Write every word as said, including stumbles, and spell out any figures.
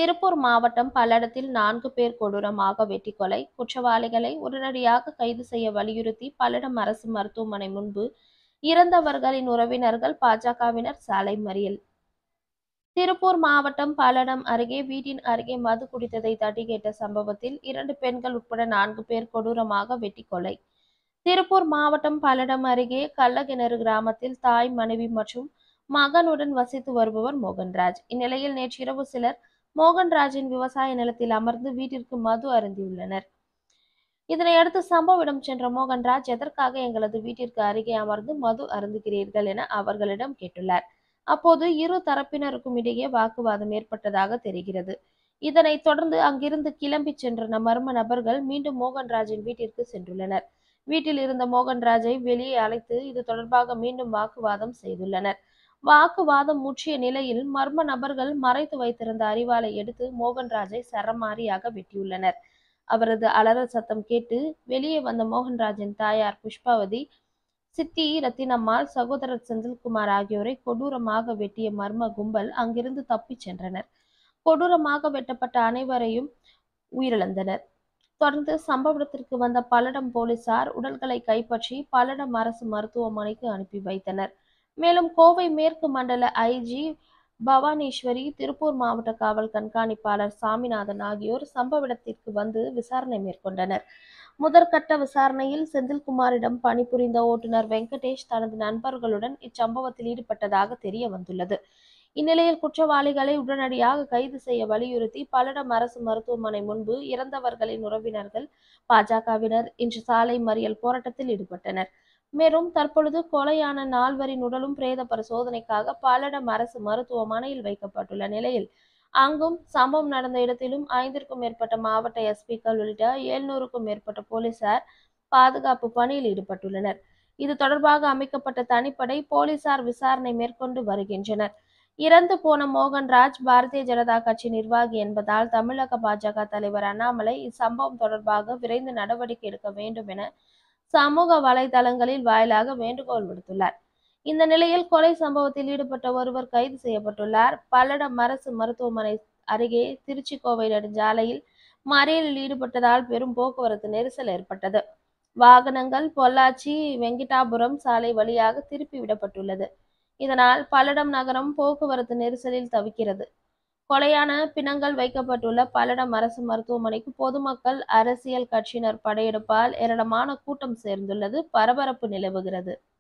திருப்பூர் மாவட்டம் பல்லடத்தில் நான்கு பேர் கொடூரமாக வெட்டி கொலை. குற்றவாளிகளை உடனடியாக கைது செய்ய வலியுறுத்தி பல்லடம் அரசு மருத்துவமனை முன்பு இறந்தவர்களின் உறவினர்கள் பாஜகவினர் சாலை மறியல். திருப்பூர் மாவட்டம் பல்லடம் அருகே வீட்டின் அருகே மது குடித்ததை தட்டி கேட்ட சம்பவத்தில் இரண்டு பெண்கள் உட்பட நான்கு பேர் கொடூரமாக வெட்டி கொலை. திருப்பூர் மாவட்டம் பல்லடம் அருகே கள்ளக்கிணறு கிராமத்தில் தாய், மனைவி மற்றும் மகனுடன் வசித்து வருபவர் மோகன்ராஜ். இந்நிலையில் நேற்றிரவு சிலர் மோகன்ராஜின் விவசாய நிலத்தில் அமர்ந்து வீட்டிற்கு மது அருந்தியுள்ளனர். இதனையடுத்து சம்பவ இடம் சென்ற மோகன்ராஜ், எதற்காக எங்களது வீட்டிற்கு அருகே அமர்ந்து மது அருந்துகிறீர்கள் என அவர்களிடம் கேட்டுள்ளார். அப்போது இரு தரப்பினருக்கும் இடையே வாக்குவாதம் ஏற்பட்டதாக தெரிகிறது. இதனைத் தொடர்ந்து அங்கிருந்து கிளம்பி சென்ற மர்ம நபர்கள் மீண்டும் மோகன்ராஜின் வீட்டிற்கு சென்றுள்ளனர். வீட்டில் இருந்த மோகன்ராஜை வெளியே அழைத்து இது தொடர்பாக மீண்டும் வாக்குவாதம் செய்துள்ளனர். வாக்குவாதம் முற்றிய நிலையில் மர்ம நபர்கள் மறைத்து வைத்திருந்த அரிவாளை எடுத்து மோகன்ராஜை சரமாரியாக வெட்டியுள்ளனர். அவரது அலறல் சத்தம் கேட்டு வெளியே வந்த மோகன்ராஜின் தாயார் புஷ்பாவதி, சித்தி ரத்தினம்மாள், சகோதரர் செந்தில்குமார் ஆகியோரை கொடூரமாக வெட்டிய மர்ம கும்பல் அங்கிருந்து தப்பிச் சென்றனர். கொடூரமாக வெட்டப்பட்ட அனைவரையும் உயிரிழந்தனர். தொடர்ந்து சம்பவ இடத்திற்கு வந்த பல்லடம் போலீசார் உடல்களை கைப்பற்றி பல்லடம் அரசு மருத்துவமனைக்கு அனுப்பி வைத்தனர். மேலும் கோவை மேற்கு மண்டல ஐஜி பவானீஸ்வரி, திருப்பூர் மாவட்ட காவல் கண்காணிப்பாளர் சாமிநாதன் ஆகியோர் சம்பவ இடத்திற்கு வந்து விசாரணை மேற்கொண்டனர். முதற்கட்ட விசாரணையில் செந்தில்குமாரிடம் பணிபுரிந்த ஓட்டுநர் வெங்கடேஷ் தனது நண்பர்களுடன் இச்சம்பவத்தில் ஈடுபட்டதாக தெரிய வந்துள்ளது. இந்நிலையில் குற்றவாளிகளை உடனடியாக கைது செய்ய வலியுறுத்தி பல்லடம் அரசு மருத்துவமனை முன்பு இறந்தவர்களின் உறவினர்கள் பாஜகவினர் இன்று சாலை மறியல் போராட்டத்தில் ஈடுபட்டனர். மேலும் தற்பொழுது கொலையான நால்வரின் உடலும் பிரேத பரிசோதனைக்காக பல்லடம் அரசு மருத்துவமனையில் வைக்கப்பட்டுள்ள நிலையில் அங்கும் சம்பவம் நடந்த இடத்திலும் ஐந்திற்கும் மேற்பட்ட மாவட்ட எஸ்பிக்கள் உள்ளிட்ட எழுநூறுக்கும் மேற்பட்ட போலீசார் பாதுகாப்பு பணியில் ஈடுபட்டுள்ளனர். இது தொடர்பாக அமைக்கப்பட்ட தனிப்படை போலீசார் விசாரணை மேற்கொண்டு வருகின்றனர். இறந்து போன மோகன்ராஜ் பாரதிய ஜனதா கட்சி நிர்வாகி என்பதால் தமிழக பாஜக தலைவர் அண்ணாமலை இச்சம்பவம் தொடர்பாக விரைந்து நடவடிக்கை எடுக்க வேண்டும் என சமூக வலைதளங்களில் வாயிலாக வேண்டுகோள் விடுத்துள்ளார். இந்த நிலையில் கொலை சம்பவத்தில் ஈடுபட்ட ஒருவர் கைது செய்யப்பட்டுள்ளார். பல்லடம் அரசு மருத்துவமனை அருகே திருச்சி கோவை நெடுஞ்சாலையில் மறியலில் ஈடுபட்டதால் பெரும் போக்குவரத்து நெரிசல் ஏற்பட்டது. வாகனங்கள் பொள்ளாச்சி வெங்கிட்டாபுரம் சாலை வழியாக திருப்பி விடப்பட்டுள்ளது. இதனால் பல்லடம் நகரம் போக்குவரத்து நெரிசலில் தவிக்கிறது. கொலையான பிணங்கள் வைக்கப்பட்டுள்ள பல்லடம் அரசு மருத்துவமனைக்கு பொதுமக்கள், அரசியல் கட்சியினர் படையெடுப்பால் ஏராளமான கூட்டம் சேர்ந்துள்ளது. பரபரப்பு நிலவுகிறது.